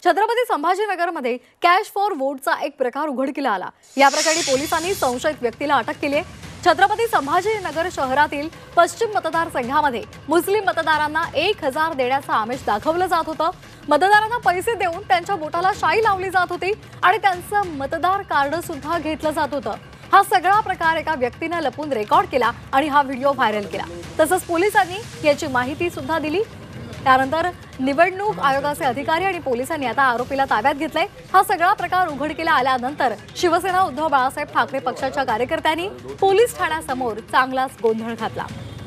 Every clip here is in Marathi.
छत्रपती संभाजीनगरमध्ये कॅश फॉर वोटचा एक प्रकार उघडकीला आला। या प्रकरणी पोलिसांनी संशयित व्यक्तीला अटक केली आहे। छत्रपती संभाजीनगर शहरातील पश्चिम मतदारसंघामध्ये मुस्लिम मतदारांना 1000 देण्याचा आमिष दाखवलं जात होतं। मतदारांना पैसे देऊन त्यांच्या बोटाला शाई लावली जात होती आणि त्यांचं मतदार कार्ड सुद्धा घेतलं जात होतं। हा सगळा प्रकार एका व्यक्तीने लपून रेकॉर्ड केला आणि हा व्हिडिओ व्हायरल केला। तसंच पोलिसांनी याची माहिती सुद्धा दिली। त्यानंतर निवडणूक आयोगाचे अधिकारी आणि पोलिसांनी आता आरोपीला ताब्यात घेतलंय। हा सगळा प्रकार उघडकीला आल्यानंतर शिवसेना उद्धव बाळासाहेब ठाकरे पक्षाच्या कार्यकर्त्यांनी पोलीस ठाण्यासमोर चांगलाच गोंधळ घातला।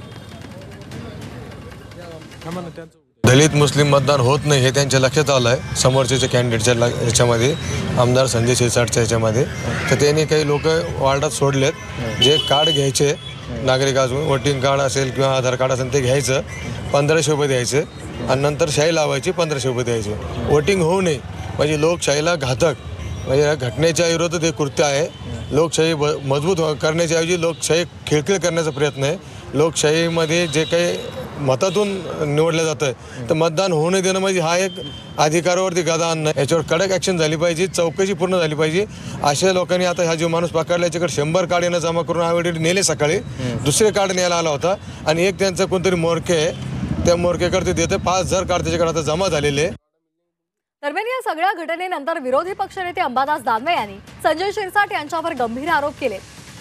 दलित मुस्लिम मतदान होत नाही हे त्यांच्या लक्षात आलंय। समोरच्या कॅन्डिडेटच्या याच्यामध्ये आमदार संजय शिरसाटच्या याच्यामध्ये तर त्यांनी काही लोक वार्डात सोडलेत जे कार्ड घ्यायचे नागरिकांकडून वोटिंग कार्ड असेल किंवा आधार कार्ड असेल ते घ्यायचं 1500 रुपये द्यायचे आणि नंतर शाई लावायची 1500 रुपये द्यायचे। वोटिंग होऊ नये म्हणजे लोकशाहीला घातक म्हणजे या घटनेच्या विरोधात हे कृत्य आहे। लोकशाही मजबूत करण्याच्या ऐवजी लोकशाही खिळखिळ करण्याचा प्रयत्न आहे। लोकशाहीमध्ये जे काही मतातून निवडलं जातं तर मतदान होऊ नये देणं म्हणजे हा एक अधिकारावरती गदा आणणं। याच्यावर कडक ॲक्शन झाली पाहिजे, चौकशी पूर्ण झाली पाहिजे। अशा लोकांनी आता हा जो माणूस पकडला याच्याकडे 100 कार्ड येणं जमा करून आवडीने नेले सकाळी, दुसरे कार्ड न्यायला आला होता आणि एक त्यांचा कोणतरी मोरके आहे त्या मोरकेकडे देते 5000 कार्ड त्याच्याकडे आता जमा झालेले। दरम्यान या सगळ्या घटनेनंतर विरोधी पक्षनेते अंबादास दानवे यांनी संजय शिरसाट यांच्यावर गंभीर आरोप केले।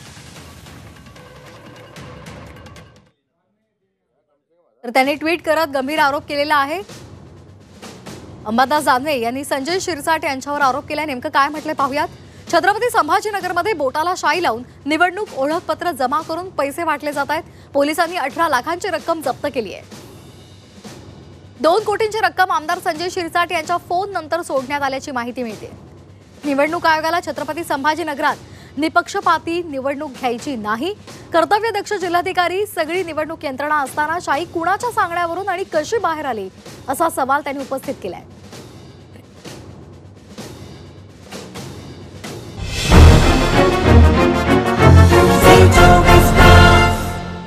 तर त्यांनी ट्विट करत गंभीर आरोप केलेला आहे। अंबादास दानवे यांनी संजय शिरसाट यांच्यावर आरोप केला। नेमकं काय म्हटले पाहूयात। छत्रपती संभाजीनगरमध्ये बोटाला शाई लावून निवडणूक ओळखपत्र जमा करून पैसे वाटले जात आहेत। पोलिसांनी 18 लाखांची रक्कम जप्त केली आहे। 2 कोटींची रक्कम आमदार संजय शिरसाट यांच्या फोन नंतर सोडण्यात आल्याची माहिती मिळते। निवडणूक आयोगाला छत्रपती संभाजीनगरात निपक्षपाती निवडणूक घ्यायची नाही। कर्तव्यदक्ष जिल्हाधिकारी सगळी निवडणूक यंत्रणा असताना शाई कुणाच्या सांगण्यावरून आणि कशी बाहेर आली असा सवाल त्यांनी उपस्थित केलाय।